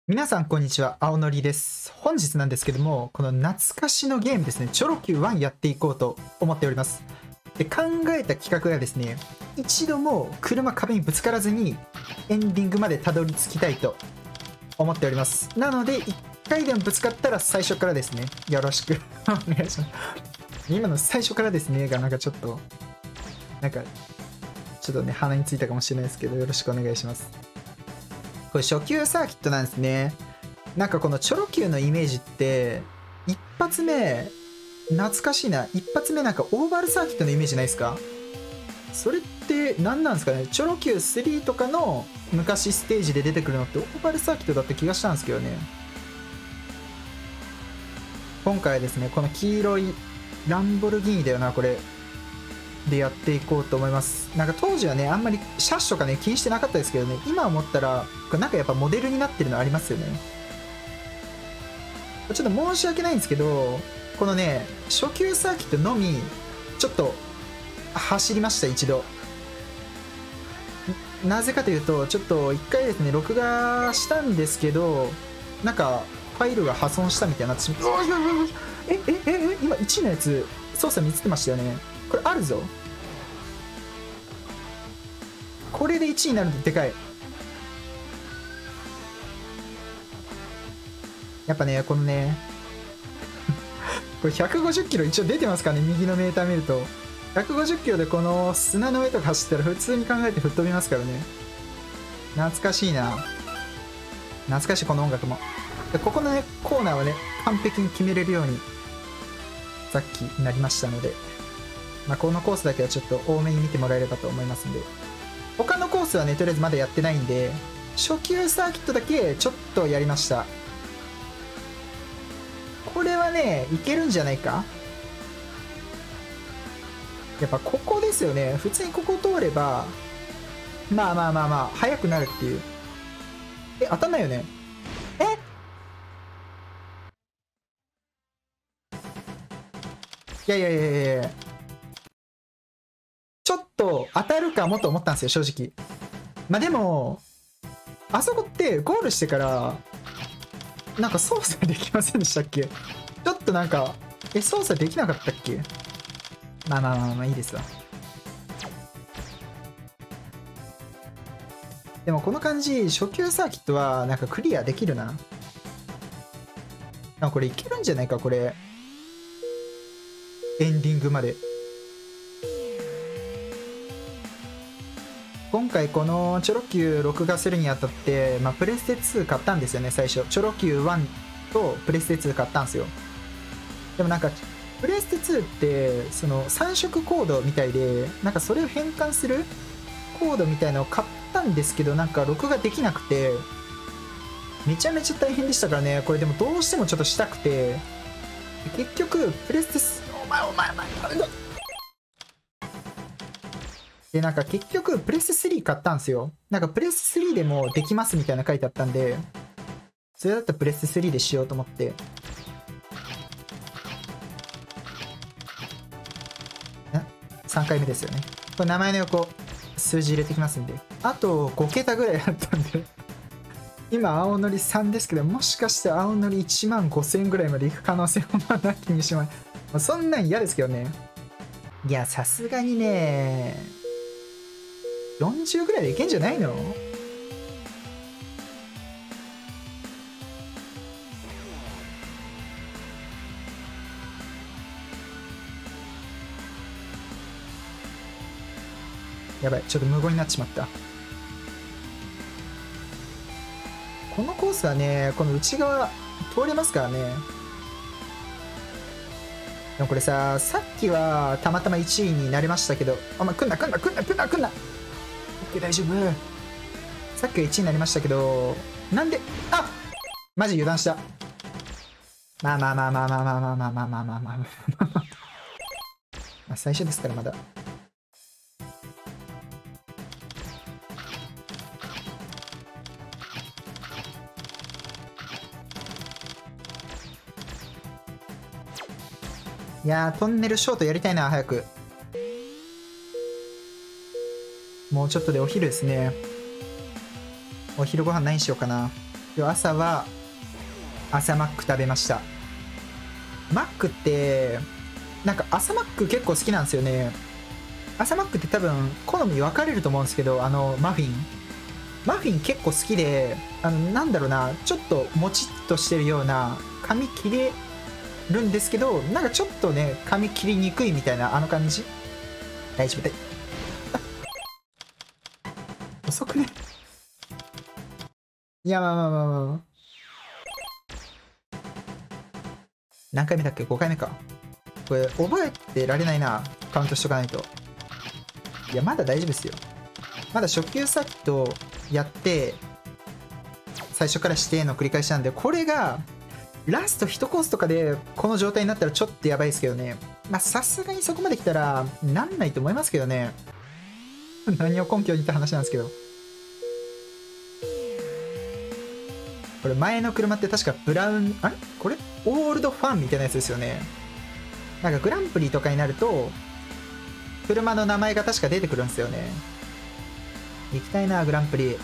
皆さんこんにちは、青のりです。本日なんですけども、この懐かしのゲームですね、チョロ Q1 やっていこうと思っております。で、考えた企画がですね、一度も車壁にぶつからずにエンディングまでたどり着きたいと思っております。なので、一回でもぶつかったら最初からですね、よろしくお願いします。今の最初からですね、がなんかちょっとね、鼻についたかもしれないですけど、よろしくお願いします。これ初級サーキットなんですね。なんかこのチョロ Q のイメージって一発目懐かしいな。一発目なんかオーバルサーキットのイメージないですか？それって何なんですかね。チョロ Q3 とかの昔ステージで出てくるのってオーバルサーキットだった気がしたんですけどね。今回はですね、この黄色いランボルギーニだよな、これでやっていこうと思います。なんか当時はね、あんまり車種とかね気にしてなかったですけどね、今思ったらこれなんかやっぱモデルになってるのありますよね。ちょっと申し訳ないんですけど、このね初級サーキットのみちょっと走りました。一度なぜかというと、ちょっと一回ですね録画したんですけど、なんかファイルが破損したみたいになってしまって、今1のやつ操作見つけましたよね。これあるぞ。これで1になるとでかい。やっぱね、このねこれ150キロ一応出てますからね、右のメーター見ると。150キロでこの砂の上とか走ったら普通に考えて吹っ飛びますからね。懐かしいな。懐かしい、この音楽も。でここのね、コーナーはね、完璧に決めれるように、さっきなりましたので、まあ、このコースだけはちょっと多めに見てもらえればと思いますんで。他のコースはね、とりあえずまだやってないんで、初級サーキットだけちょっとやりました。これはね、いけるんじゃないか。やっぱここですよね。普通にここ通れば、まあ、速くなるっていう。当たんないよね。いや。ちょっと当たるかもと思ったんですよ、正直。まあでも、あそこってゴールしてから、なんか操作できませんでしたっけ？ちょっとなんか、操作できなかったっけ？まあいいですわ。でもこの感じ、初級サーキットはなんかクリアできるな。これいけるんじゃないか、これ。エンディングまで。今回このチョロ Q 録画するにあたって、まあ、プレステ2買ったんですよね、最初。チョロ Q1 とプレステ2買ったんですよ。でもなんか、プレステ2って、その3色コードみたいで、なんかそれを変換するコードみたいのを買ったんですけど、なんか録画できなくて、めちゃめちゃ大変でしたからね。これでもどうしてもちょっとしたくて、結局、プレステ、お前、で、なんか結局、プレステ3買ったんですよ。なんかプレステ3でもできますみたいな書いてあったんで、それだったらプレステ3でしようと思って。3回目ですよね。これ名前の横、数字入れてきますんで。あと5桁ぐらいあったんで今、青のり3ですけど、もしかして青のり1万5000円ぐらいまでいく可能性もなきにしまい。そんなん嫌ですけどね。いや、さすがにね、40ぐらいでいけんじゃないの？やばい、ちょっと無言になってしまった。このコースはね、この内側通れますからね。でもこれさ、さっきはたまたま1位になれましたけど、お前来んな。オッケー、大丈夫。さっきは1位になりましたけど、なんで、マジ油断した。まあ最初ですからまだ。いやー、トンネルショートやりたいな、早く。もうちょっとでお昼ですね。お昼ご飯何しようかな。 今日朝は朝マック食べました。マックってなんか朝マック結構好きなんですよね。朝マックって多分好み分かれると思うんですけど、マフィン結構好きで、なんだろうな、ちょっともちっとしてるような、噛み切れるんですけど、なんかちょっとね噛み切りにくいみたいな感じ。大丈夫だい。遅くね。いや、まあまあまあまあ。何回目だっけ？ 5 回目か。これ覚えてられないな。カウントしとかないと。いや、まだ大丈夫ですよ。まだ初級サーキットやって最初からしての繰り返しなんで、これがラスト1コースとかでこの状態になったらちょっとやばいですけどね。まあさすがにそこまで来たらなんないと思いますけどね。何を根拠にって話なんですけど。これ前の車って確かブラウン、あれこれオールドファンみたいなやつですよね。なんかグランプリとかになると車の名前が確か出てくるんですよね。行きたいな、グランプリ。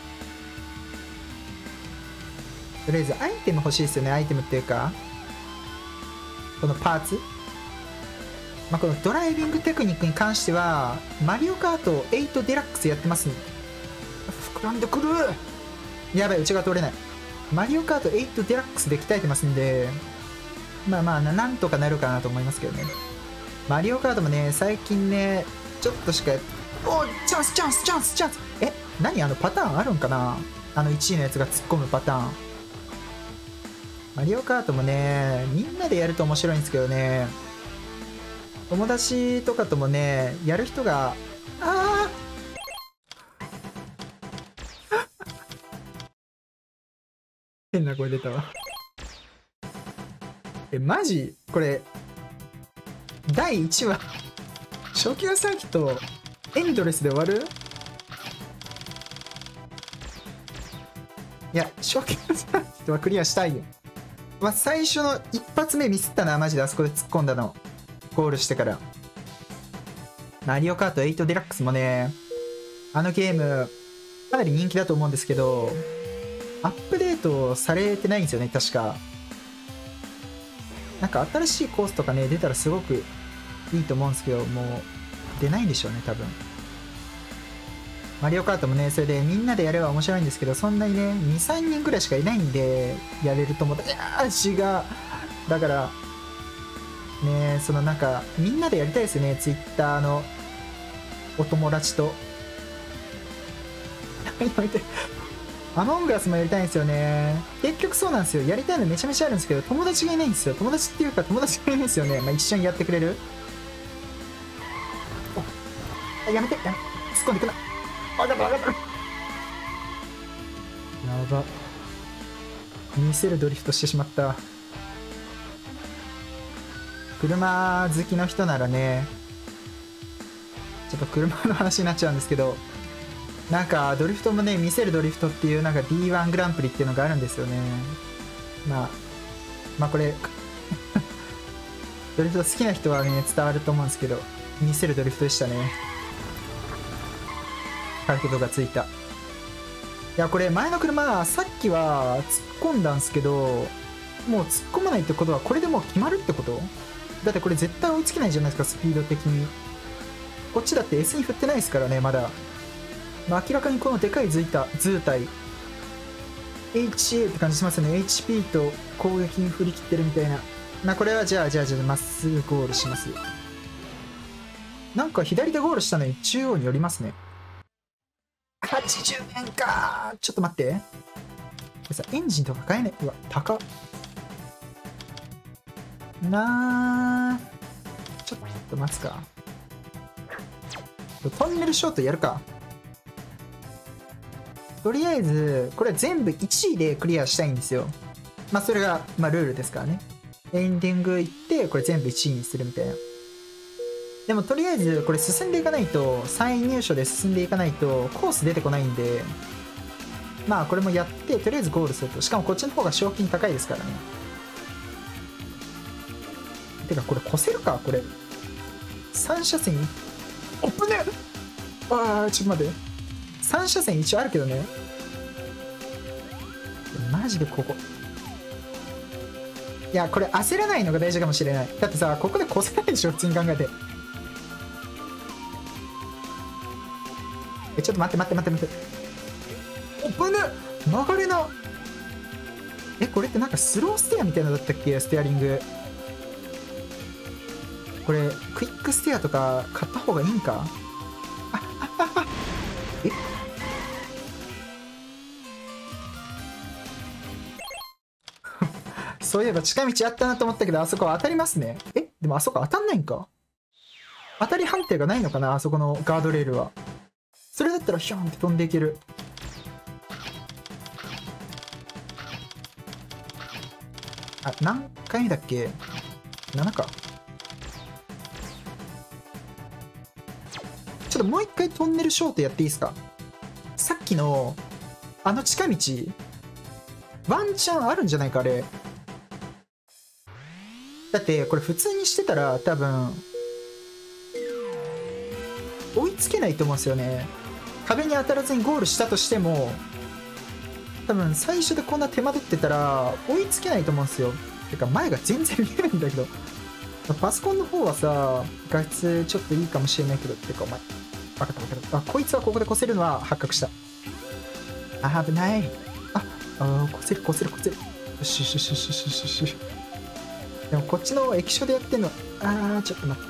とりあえずアイテム欲しいですよね。アイテムっていうかこのパーツ、まあ、このドライビングテクニックに関してはマリオカート8デラックスやってます。膨らんでくる。やばい、内側通れない。マリオカート8デラックスで鍛えてますんで、まあまあなんとかなるかなと思いますけどね。マリオカートもね最近ねちょっとしかおチャンスチャンスチャンスチャンス。え、何パターンあるんかな、1位のやつが突っ込むパターン。マリオカートもねみんなでやると面白いんですけどね、友達とかともねやる人が変な声出たわ。え、マジこれ第1話初級サーキットエンドレスで終わる？いや、初級サーキットはクリアしたいよ。まあ、最初の一発目ミスったな、マジで。あそこで突っ込んだのゴールしてから。マリオカート8デラックスもね、あのゲームかなり人気だと思うんですけど、アップデートされてないんですよね、確か。なんか新しいコースとかね出たらすごくいいと思うんですけど、もう出ないんでしょうね多分。マリオカートもねそれでみんなでやれば面白いんですけど、そんなにね 2,3 人くらいしかいないんでやれると思った。いやー違う。だからね、そのなんかみんなでやりたいですよね、ツイッターのお友達と。やめて。アモンガスもやりたいんですよね。結局そうなんですよ。やりたいのめちゃめちゃあるんですけど、友達がいないんですよ。友達っていうか友達がいないんですよね。まあ、一緒にやってくれる。やめて、突っ込んでくな。分かった分かった。やば。見せるドリフトしてしまった。車好きの人ならね、ちょっと車の話になっちゃうんですけど、なんかドリフトもね見せるドリフトっていうなんか D1 グランプリっていうのがあるんですよね。まあこれドリフト好きな人はね伝わると思うんですけど、見せるドリフトでしたね。角度がついた。いやこれ前の車さっきは突っ込んだんですけど、もう突っ込まないってことはこれでもう決まるってこと？だってこれ絶対追いつけないじゃないですか、スピード的に。こっちだって S に振ってないですからねまだ。まあ、明らかにこのでかい図体 HA って感じしますよね。 HP と攻撃に振り切ってるみたいな。まあこれはじゃあまっすぐゴールします。なんか左でゴールしたのに中央に寄りますね。80円か。ちょっと待って、これさエンジンとか変えない。うわ高っなー。ちょっと待つか。トンネルショートやるか。とりあえずこれ全部1位でクリアしたいんですよ。まあそれがまあルールですからね。エンディング行ってこれ全部1位にするみたいな。でもとりあえずこれ進んでいかないと、3位入賞で進んでいかないとコース出てこないんで、まあこれもやってとりあえずゴールすると。しかもこっちの方が賞金高いですからね。てかこれ越せるか。これ3車線おっぶね。ああちょっと待って、3車線一応あるけどね。 マジでここ。いや、これ焦らないのが大事かもしれない。だってさ、ここで越せないでしょ、普通に考えて。ちょっと待って待って待って待って。お、ぶね、流れな。これってなんかスローステアみたいなのだったっけ、ステアリング。これ、クイックステアとか買った方がいいんか。そういえば近道あったなと思ったけど、あそこ当たりますね。でもあそこ当たんないんか。当たり判定がないのかな、あそこのガードレールは。それだったらヒョンって飛んでいける。何回目だっけ ?7 か。ちょっともう一回トンネルショートやっていいですか。さっきのあの近道ワンチャンあるんじゃないか、あれ。だってこれ普通にしてたら多分追いつけないと思うんですよね。壁に当たらずにゴールしたとしても多分最初でこんな手間取ってたら追いつけないと思うんですよ。てか前が全然見えないんだけど、パソコンの方はさ画質ちょっといいかもしれないけど、てかお前バカだバカだ。こいつはここで越せるのは発覚した。危ない。越せる越せる越せる。よしよしよしよしよしよしよし。でもこっちの液晶でやってんの、ちょっと待って。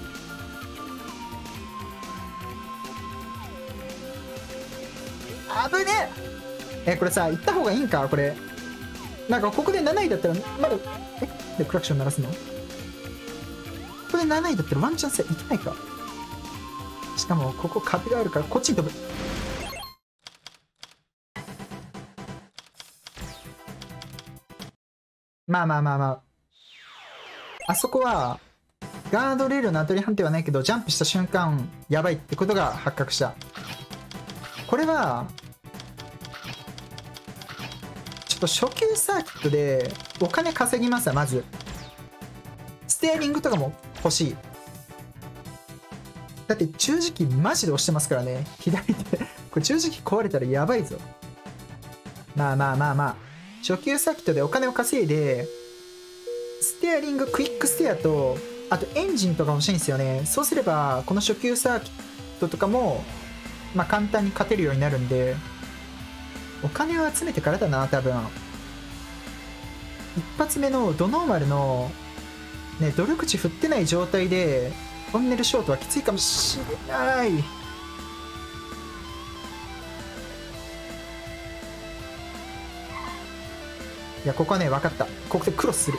危ねえ。これさ行った方がいいんか、これ。なんかここで7位だったらまだでクラクション鳴らすの。ここで7位だったらワンチャンスいけないか。しかもここ壁があるからこっちに飛ぶ。まあまあまあまあ、あそこはガードレールの当たり判定はないけどジャンプした瞬間やばいってことが発覚した。これはちょっと初級サーキットでお金稼ぎますわ。まずステアリングとかも欲しい。だって十字キーマジで押してますからね、左手。これ十字キー壊れたらやばいぞ。まあまあまあまあ、初級サーキットでお金を稼いでステアリング、クイックステアとあとエンジンとか欲しいんですよね。そうすればこの初級サーキットとかもまあ簡単に勝てるようになるんで、お金を集めてからだな多分。一発目のドノーマルのね、努力値振ってない状態でトンネルショートはきついかもしれない。いやここはね分かった。ここでクロスする。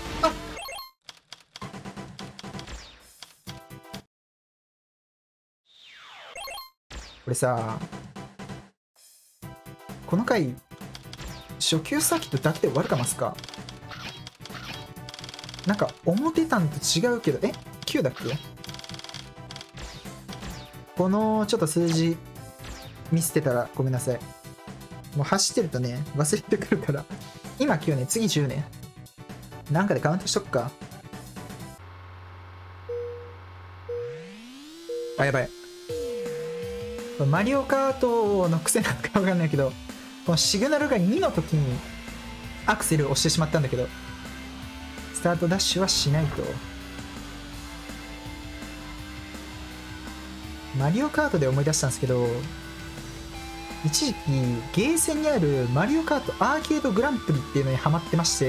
これさ、この回初級サーキットだけで終わるかますか。なんか思ってたんと違うけど、9だっけ。このちょっと数字ミスってたらごめんなさい。もう走ってるとね忘れてくるから。今9ね、次10ね。なんかでカウントしとくか。やばい。マリオカートの癖なのか分かんないけど、このシグナルが2の時にアクセルを押してしまったんだけど、スタートダッシュはしないと。マリオカートで思い出したんですけど、一時期ゲーセンにあるマリオカートアーケードグランプリっていうのにハマってまして、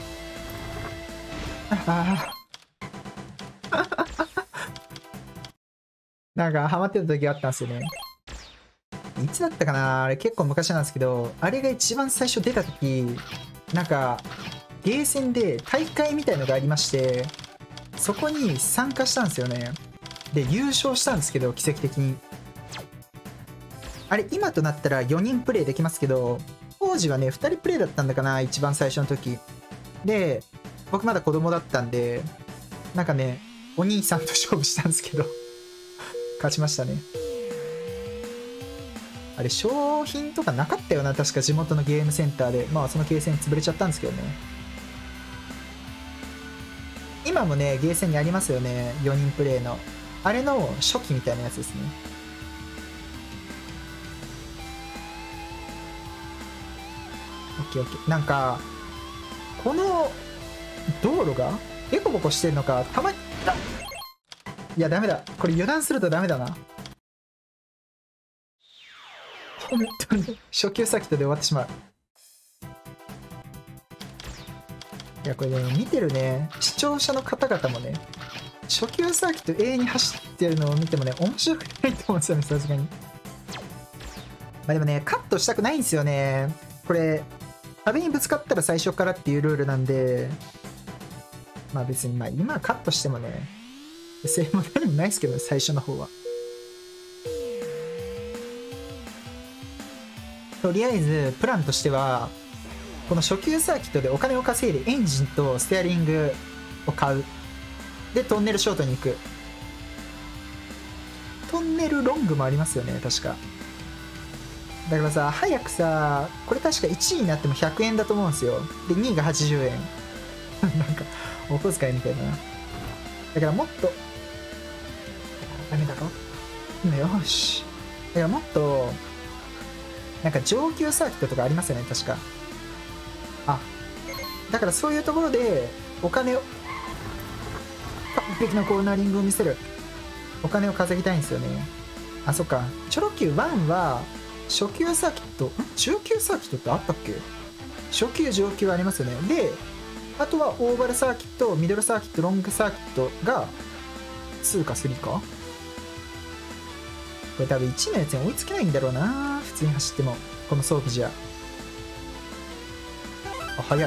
なんかハマってた時があったんですよね。いつだったかな、あれ結構昔なんですけど、あれが一番最初出た時、なんかゲーセンで大会みたいのがありまして、そこに参加したんですよね。で優勝したんですけど、奇跡的に。あれ今となったら4人プレイできますけど、当時はね2人プレイだったんだかな、一番最初の時で。僕まだ子供だったんで、なんかねお兄さんと勝負したんですけど勝ちましたね。あれ商品とかなかったよな、確か地元のゲームセンターで。まあそのゲーセン潰れちゃったんですけどね。今もねゲーセンにありますよね、4人プレイの。あれの初期みたいなやつですね。 ケーオッケー。なんか、この道路がデコボコしてんのか、たまに、いや、ダメだ。これ油断するとダメだな。本当に、初級サーキットで終わってしまう。いや、これね、見てるね、視聴者の方々もね、初級サーキット永遠に走ってるのを見てもね、面白くないと思うんですよね、さすがに。まあでもね、カットしたくないんですよね。これ、壁にぶつかったら最初からっていうルールなんで、まあ別に、まあ今カットしてもね、それも何もないですけどね、最初の方は。とりあえず、プランとしては、この初級サーキットでお金を稼いでエンジンとステアリングを買う。で、トンネルショートに行く。トンネルロングもありますよね、確か。だからさ、早くさ、これ確か1位になっても100円だと思うんですよ。で、2位が80円。なんか、お小遣いみたいだな。だからもっと、ダメだろ？よし。だからもっと、なんか上級サーキットとかありますよね、確か。あ、だからそういうところで、お金を、完璧なコーナリングを見せる。お金を稼ぎたいんですよね。あ、そっか。チョロ Q1 は、初級サーキット、中級サーキットってあったっけ？初級、上級ありますよね。で、あとはオーバルサーキット、ミドルサーキット、ロングサーキットが2か3か？これ多分1のやつに追いつけないんだろうな。普通に走っても。この装備じゃ。あ、速い。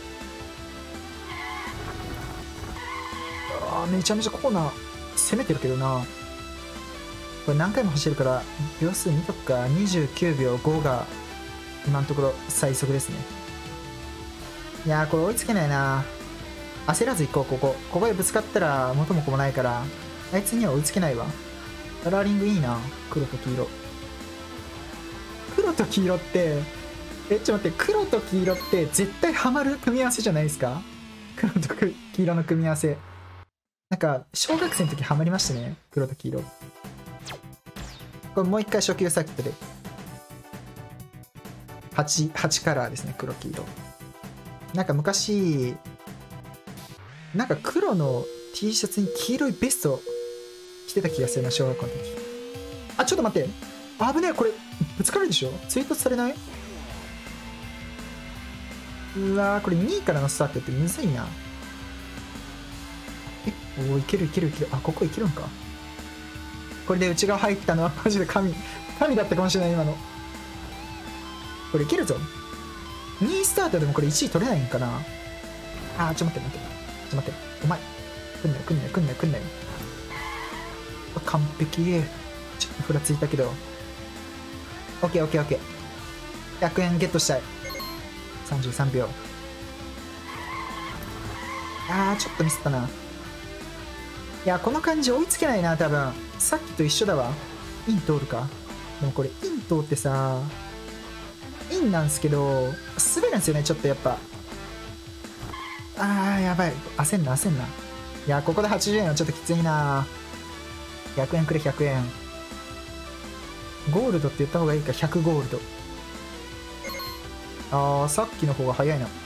あ、めちゃめちゃコーナー攻めてるけどな。これ何回も走るから秒数見とくか。29秒5が今のところ最速ですね。いやー、これ追いつけないな。焦らず行こう。ここでぶつかったら元も子もないから、あいつには追いつけないわ。カラーリングいいな。黒と黄色。黒と黄色って、ちょっと待って、黒と黄色って絶対ハマる組み合わせじゃないですか？黒と黄色の組み合わせ。なんか、小学生の時ハマりましたね。黒と黄色。これもう一回初級サーキットで。8カラーですね、黒黄色。なんか昔、なんか黒の T シャツに黄色いベスト着てた気がするな、小学校の時。あ、ちょっと待って。危ねえ、これ、ぶつかるでしょ？追突されない？うわー、これ2位からのスタートってむずいな。おー、いける。あ、ここいけるんか。これで内側入ったのはマジで神だったかもしれない、今の。これいけるぞ。2位スタートでもこれ1位取れないんかな。あー、ちょっと待って。お前。来んなよ。完璧。ちょっとふらついたけど。オッケー。100円ゲットしたい。33秒。あー、ちょっとミスったな。いや、この感じ追いつけないな、多分。さっきと一緒だわ。イン通るか。でもこれ、イン通ってさ、インなんすけど、滑るんすよね、ちょっとやっぱ。あー、やばい。焦んな。いや、ここで80円はちょっときついな。100円くれ、100円。ゴールドって言った方がいいか、100ゴールド。あー、さっきの方が早いな。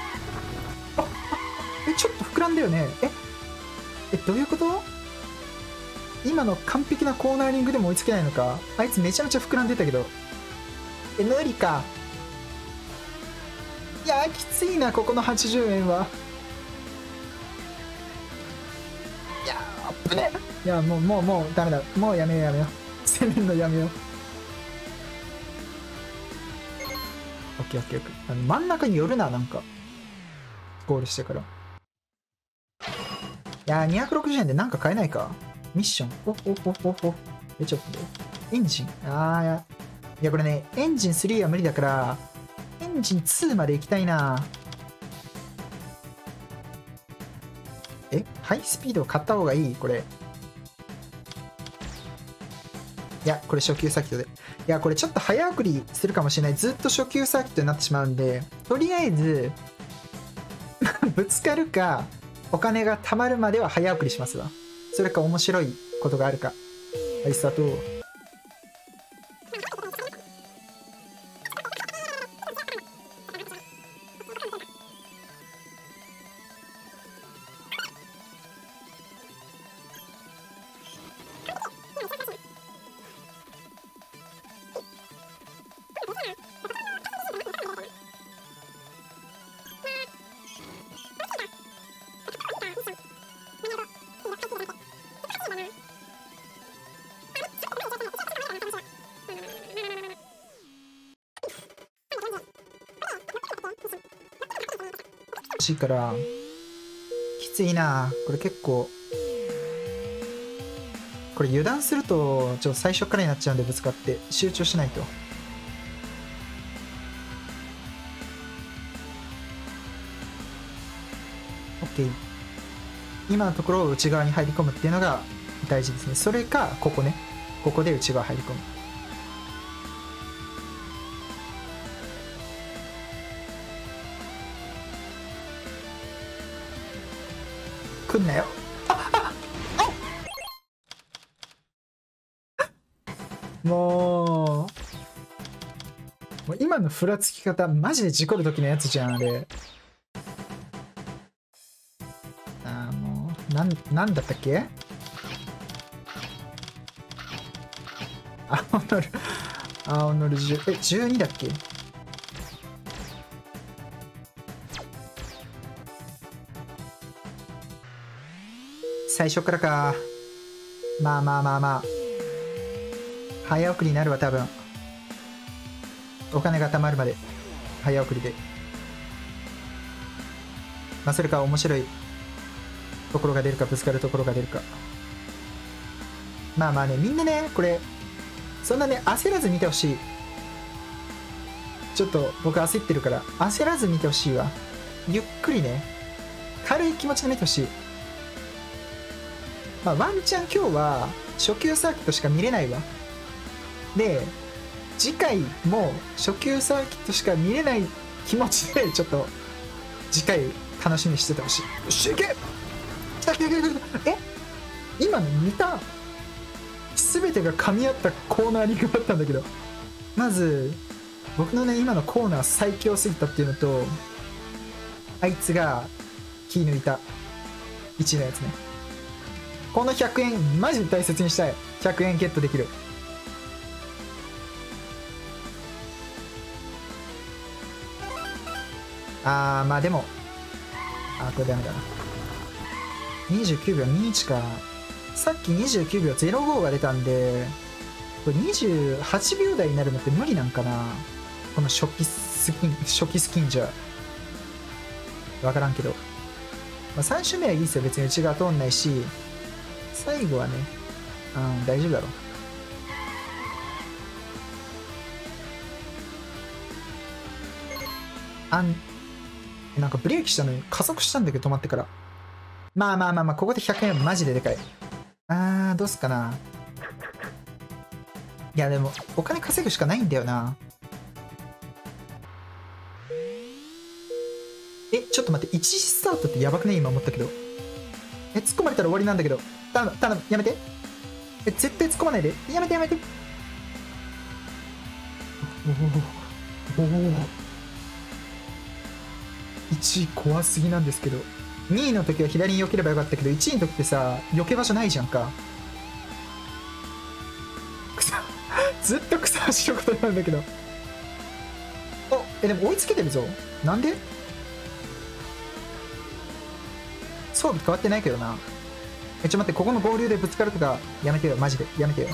ちょっと膨らんだよね。どういうこと？今の完璧なコーナーリングでも追いつけないのか？あいつめちゃめちゃ膨らんでたけど。無理か。いやー、きついな、ここの80円は。いやー、危ねえ。いや、もう、ダメだ。もうやめよう。攻めるのやめよう。オッケー。真ん中に寄るな、なんか。ゴールしてから。いやー、260円でなんか買えないか。ミッション。ちょっとエンジン。いや、これね、エンジン3は無理だから、エンジン2まで行きたいな。ハイスピードを買った方がいいこれ。いや、これ初級サーキットで。いや、これちょっと早送りするかもしれない。ずっと初級サーキットになってしまうんで、とりあえず、ぶつかるか、お金が貯まるまでは早送りしますわ。それか面白いことがあるか。はい、スタート。 しいからきついな。これ結構これ油断するとちょっと最初からになっちゃうんで、ぶつかって集中しないと。OK。今のところを内側に入り込むっていうのが大事ですね。それかここね、ここで内側入り込む。来んなよ。もう今のふらつき方マジで事故る時のやつじゃん、あれ。もうなんだったっけ。青のる12だっけ。最初からか。まあ早送りになるわ多分。お金が貯まるまで早送りで。まあそれか面白いところが出るかぶつかるところが出るか。まあね、みんなねこれそんなね焦らず見てほしい。ちょっと僕焦ってるから焦らず見てほしいわ。ゆっくりね軽い気持ちで見てほしい。まあワンチャン今日は初級サーキットしか見れないわ。で次回も初級サーキットしか見れない気持ちでちょっと次回楽しみにしててほしい。よし行け。え今の見た。全てが噛み合ったコーナーリングだったんだけど、まず僕のね今のコーナー最強すぎたっていうのと、あいつが気抜いた1のやつね。この100円マジで大切にしたい。100円ゲットできる。まあでもこれダメだな。29秒21か。さっき29秒05が出たんで、これ28秒台になるのって無理なんかな。この初期スキンじゃ分からんけど、まあ、3周目はいいですよ。別に内側通んないし、最後はね大丈夫だろう。なんかブレーキしたのに加速したんだけど止まってから。まあここで100円はマジででかい。どうすっかな。いやでもお金稼ぐしかないんだよな。ちょっと待って、1スタートってやばくね今思ったけど。突っ込まれたら終わりなんだけど。頼むやめて。絶対突っ込まないで。やめておお1位怖すぎなんですけど。2位の時は左に避ければよかったけど、1位の時ってさ避け場所ないじゃんか。ずっと草走ることなんだけど。でも追いつけてるぞ。なんで装備変わってないけどな。ちょっと待って、ここの合流でぶつかるとかやめてよ。マジでやめてよ。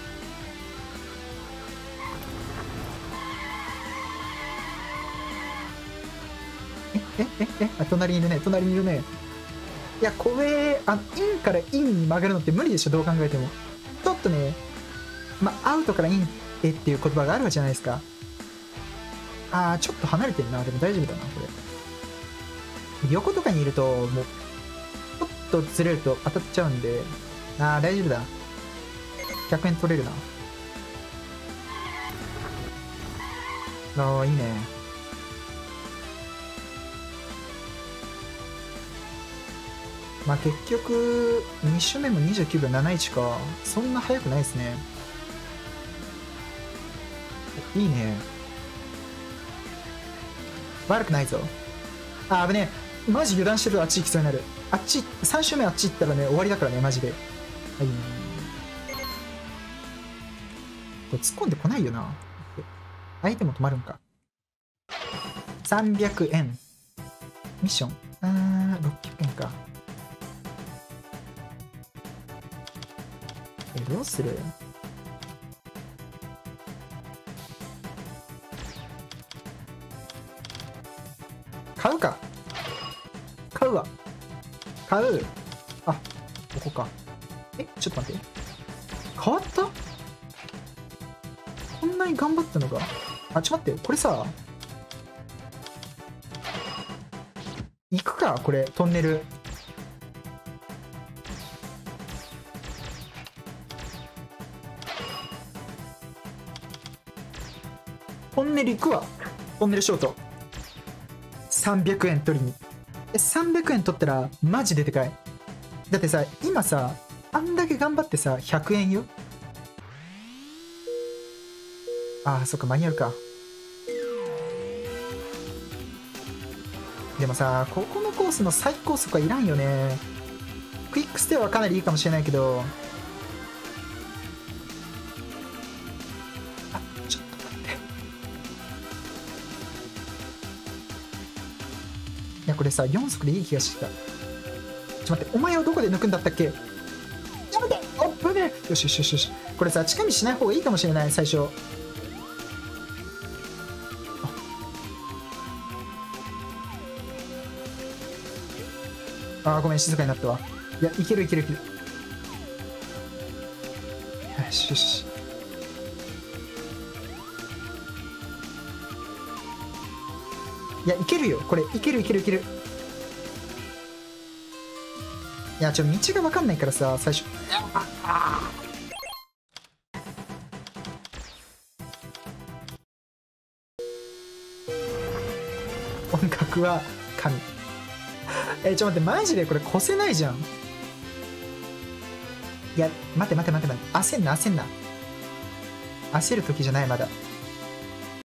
隣にいるね。いやこれインからインに曲がるのって無理でしょ、どう考えても。ちょっとねアウトからインっていう言葉があるじゃないですか。ちょっと離れてるな。でも大丈夫だなこれ。横とかにいるともうちょっとずれると当たっちゃうんで、大丈夫だ。100円取れるな。いいね。結局2周目も29秒71か。そんな速くないですね。いいね。悪くないぞ。危ねえ。マジ油断してるとあっち行きそうになる。3周目あっち行ったらね終わりだからねマジで。はい。これ突っ込んでこないよな。相手も止まるんか。300円ミッション600円か。どうする。買うか。 買うわ。買う。あ、ここか。ちょっと待って。変わった？こんなに頑張ったのか。あ、ちょっと待って。これさ、行くか、これ、トンネル。トンネル行くわ。トンネルショート。300円取りに。300円取ったら、マジででかい。だってさ、今さ、あんだけ頑張ってさ、100円よ。ああ、そっか、マニュアルか。でもさ、ここのコースの最高速はいらんよね。クイックステアはかなりいいかもしれないけど。あ、ちょっと待って。いや、これさ、4速でいい気がしてきた。ちょっと待って、お前をどこで抜くんだったっけ？やめて！あっぶねえ！よしよしよしよし。これさ、近道しない方がいいかもしれない、最初。あー、ごめん、静かになったわ。いや、いけるいけるいける。よしよし。いや、いけるよ。これ、いけるいけるいける。いや、道が分かんないからさ、最初。音楽は神。ちょっと待って、マジでこれ越せないじゃん。いや、待って待って待って待って。焦んな、焦んな。焦る時じゃない、まだ。